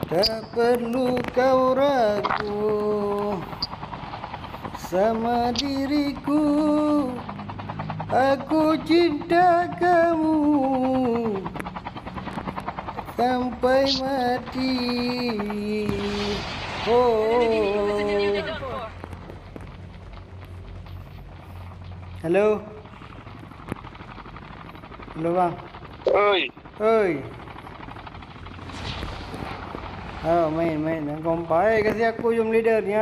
Tak perlu kau ragu sama diriku, aku cinta kamu sampai mati. Halo. Halo bang. Oi. Main kompai, kasih aku jump leadernya.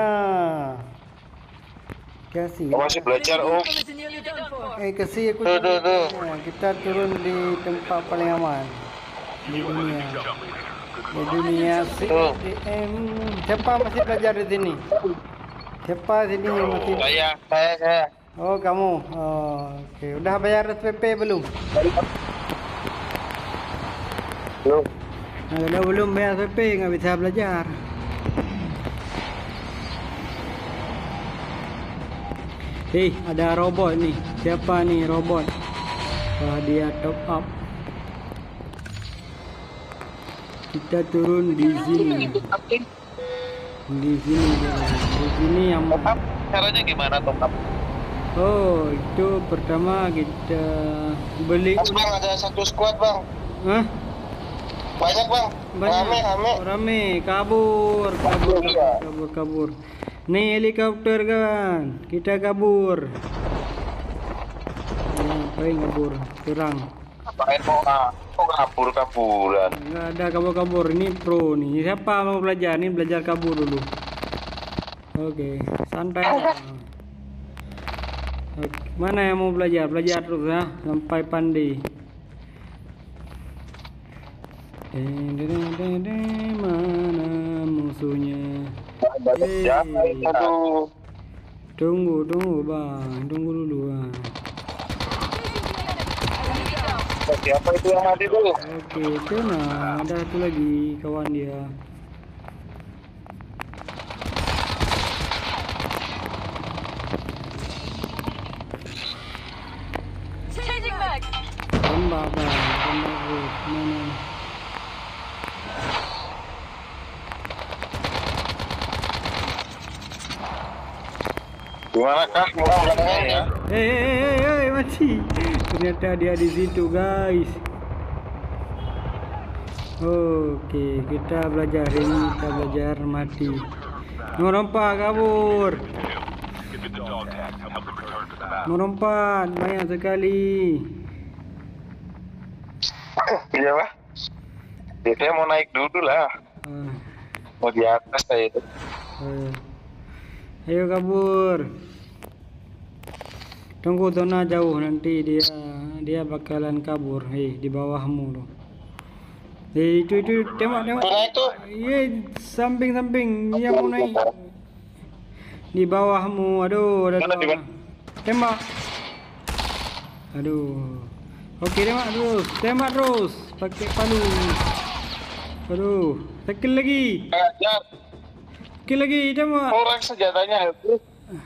Kasih. Masih belajar Om. Kasih aku jump leadernya. Kita turun di tempat paling aman di dunia CDM. Siapa masih belajar di sini? Siapa sini masih? Saya. Oh kamu. Oh, oke. Udah bayar SPP belum? Belum. Nah, kalau belum bayar SPP nggak bisa belajar. Ada robot nih. Siapa nih robot? Wah, dia top up. Kita turun di sini. Di sini yang Top up caranya gimana top up? Oh, itu pertama kita beli. Mas bang, ada satu squad bang. Hah? Banyak bang. Rame. Kabur. Nih helikopter kan. Kita kabur. Ngapain kabur? Serang. Ngapain mau kabur-kaburan? Nggak ada kabur. Ini pro nih. Siapa mau belajar? Ini belajar kabur dulu. Oke, santai. Oke. Mana yang mau belajar? Belajar terus ya sampai pandai. Mana musuhnya? Tunggu bang, tunggu dulu bang. Siapa itu yang mati dulu? Oke, kena ada satu lagi kawan dia. Tembak bang, mana? Gimana kak? Ya? Mati. Ternyata dia di situ guys. Oke, kita belajar ini, kita belajar mati. Merompat kabur. Merompat banyak sekali. Iya pak. Dia mau naik dulu lah. Mau di atas saya itu. Ayo kabur. Tunggu zona jauh, nanti dia bakalan kabur. Di bawahmu loh. Itu tembak. Iya, samping yang mau naik. Di bawahmu. Aduh, ada tembak. Aduh. Oke, tembak terus. Pakai palu. Aduh, tekan lagi. Tekan lagi, tembak. Orang senjatanya habis.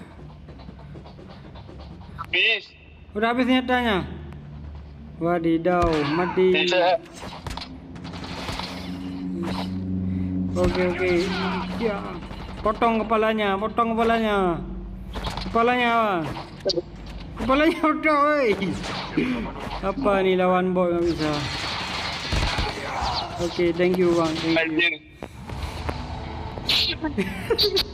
Udah habis senjatanya. Wadidaw, mati. Oke. Ya. Potong kepalanya. Kepalanya udah, woi. Apa nih lawan bot nggak bisa. Oke, thank you bang. Thank you.